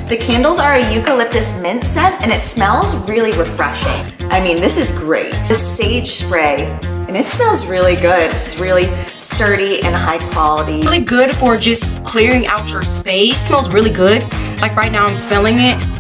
The candles are a eucalyptus mint scent and it smells really refreshing. I mean, this is great. The sage spray, and it smells really good. It's really sturdy and high quality. Really good for just clearing out your space. Smells really good. Like right now I'm smelling it